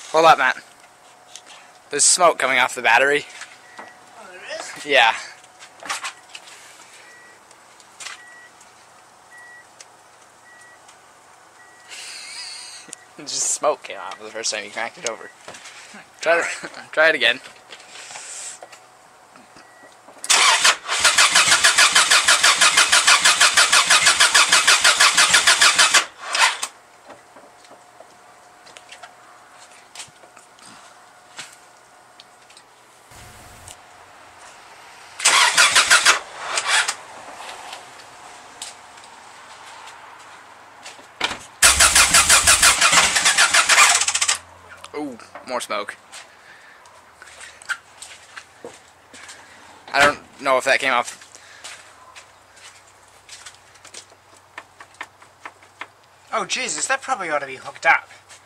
Hold up, Matt. There's smoke coming off the battery. Oh, there is? Yeah. Just smoke came out for the first time you cranked it over. Try it again. Ooh, more smoke. I don't know if that came off. Oh, Jesus, that probably ought to be hooked up.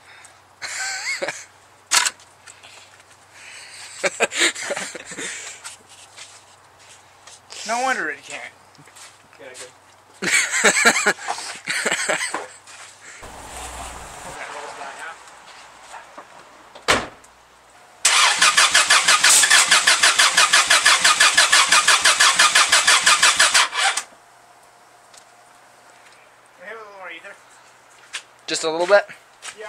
No wonder it can't. Yeah, good. Just a little bit? Yeah.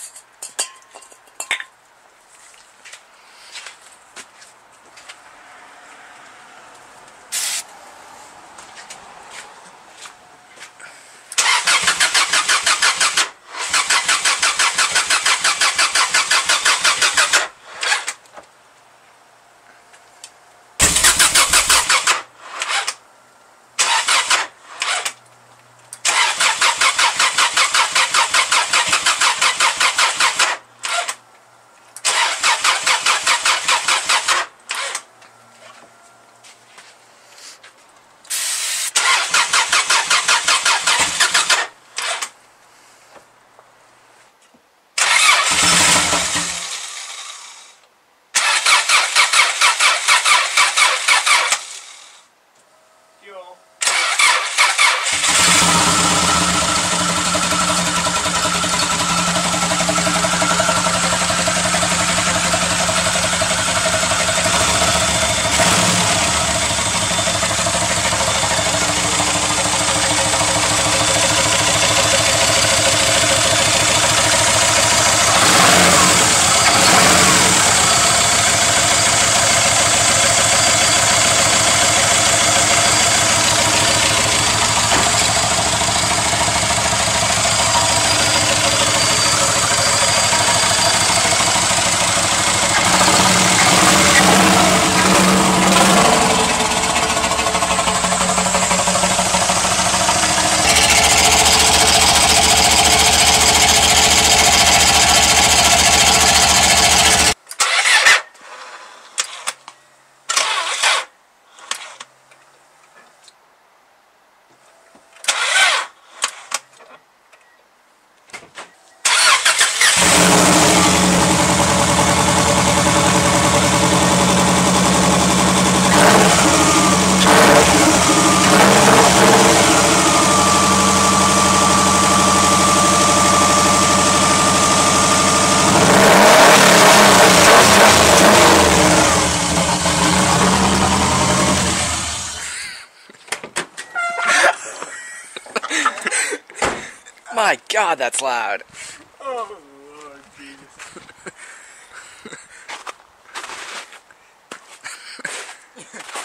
My God, that's loud. Oh, Lord Jesus.